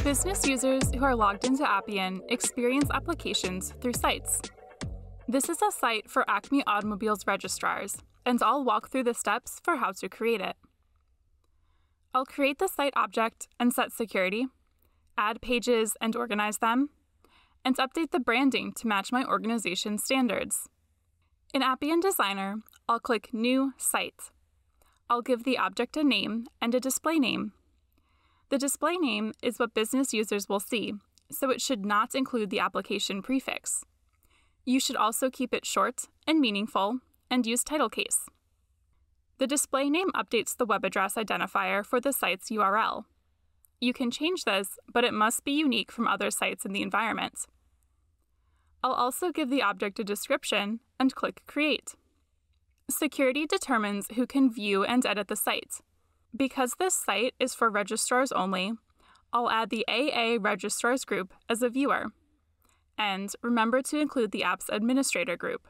Business users who are logged into Appian experience applications through sites. This is a site for Acme Automobile's registrars, and I'll walk through the steps for how to create it. I'll create the site object and set security, add pages and organize them, and update the branding to match my organization's standards. In Appian Designer, I'll click New Site. I'll give the object a name and a display name. The display name is what business users will see, so it should not include the application prefix. You should also keep it short and meaningful and use title case. The display name updates the web address identifier for the site's URL. You can change this, but it must be unique from other sites in the environment. I'll also give the object a description and click Create. Security determines who can view and edit the site. Because this site is for registrars only, I'll add the AA Registrars group as a viewer. And remember to include the app's administrator group.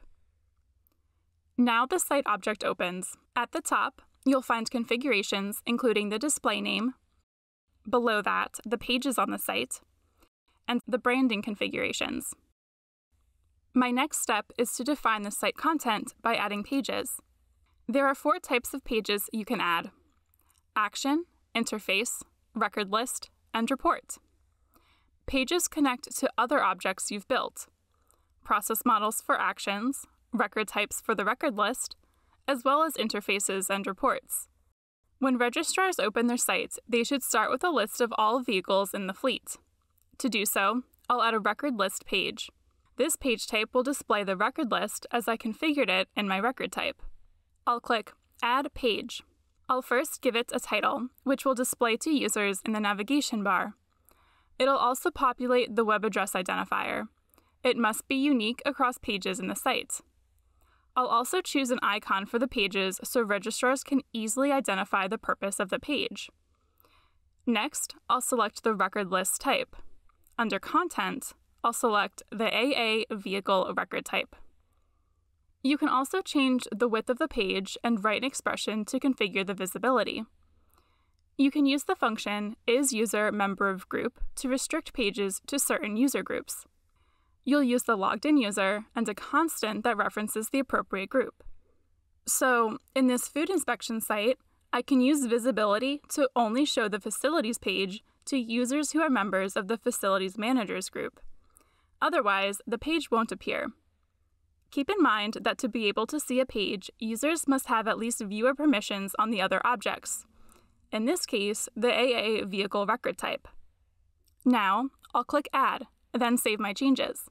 Now the site object opens. At the top, you'll find configurations including the display name, below that, the pages on the site, and the branding configurations. My next step is to define the site content by adding pages. There are 4 types of pages you can add: Action, Interface, Record List, and Report. Pages connect to other objects you've built: process models for actions, record types for the record list, as well as interfaces and reports. When registrars open their site, they should start with a list of all vehicles in the fleet. To do so, I'll add a record list page. This page type will display the record list as I configured it in my record type. I'll click Add Page. I'll first give it a title, which will display to users in the navigation bar. It'll also populate the web address identifier. It must be unique across pages in the site. I'll also choose an icon for the pages so registrars can easily identify the purpose of the page. Next, I'll select the record list type. Under Content, I'll select the AA Vehicle Record Type. You can also change the width of the page and write an expression to configure the visibility. You can use the function isUser_member_of_group to restrict pages to certain user groups. You'll use the logged-in user and a constant that references the appropriate group. So, in this food inspection site, I can use visibility to only show the facilities page to users who are members of the facilities managers group. Otherwise, the page won't appear. Keep in mind that to be able to see a page, users must have at least viewer permissions on the other objects. In this case, the AA Vehicle Record Type. Now, I'll click Add, then save my changes.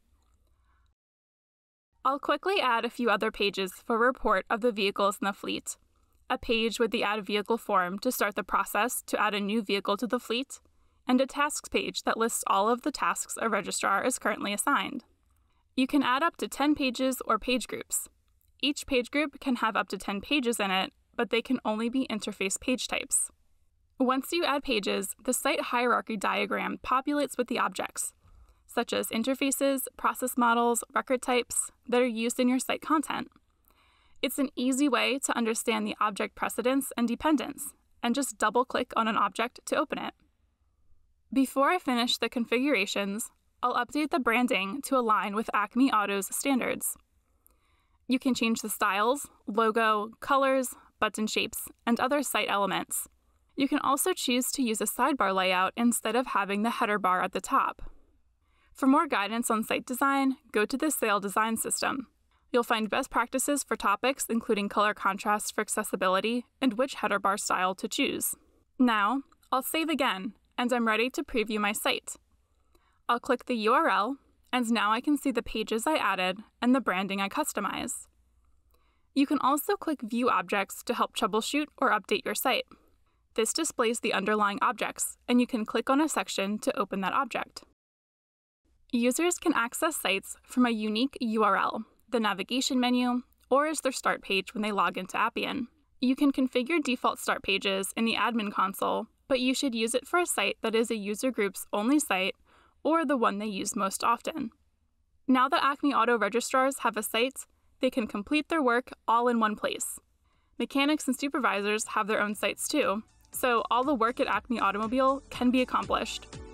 I'll quickly add a few other pages for a report of the vehicles in the fleet, a page with the Add Vehicle form to start the process to add a new vehicle to the fleet, and a tasks page that lists all of the tasks a registrar is currently assigned. You can add up to 10 pages or page groups. Each page group can have up to 10 pages in it, but they can only be interface page types. Once you add pages, the site hierarchy diagram populates with the objects, such as interfaces, process models, record types, that are used in your site content. It's an easy way to understand the object precedence and dependence, and just double-click on an object to open it. Before I finish the configurations, I'll update the branding to align with Acme Auto's standards. You can change the styles, logo, colors, button shapes, and other site elements. You can also choose to use a sidebar layout instead of having the header bar at the top. For more guidance on site design, go to the SAIL design system. You'll find best practices for topics including color contrast for accessibility and which header bar style to choose. Now, I'll save again, and I'm ready to preview my site. I'll click the URL, and now I can see the pages I added and the branding I customized. You can also click View Objects to help troubleshoot or update your site. This displays the underlying objects, and you can click on a section to open that object. Users can access sites from a unique URL, the navigation menu, or as their start page when they log into Appian. You can configure default start pages in the admin console, but you should use it for a site that is a user group's only site or the one they use most often. Now that Acme Auto registrars have a site, they can complete their work all in one place. Mechanics and supervisors have their own sites too, so all the work at Acme Automobile can be accomplished.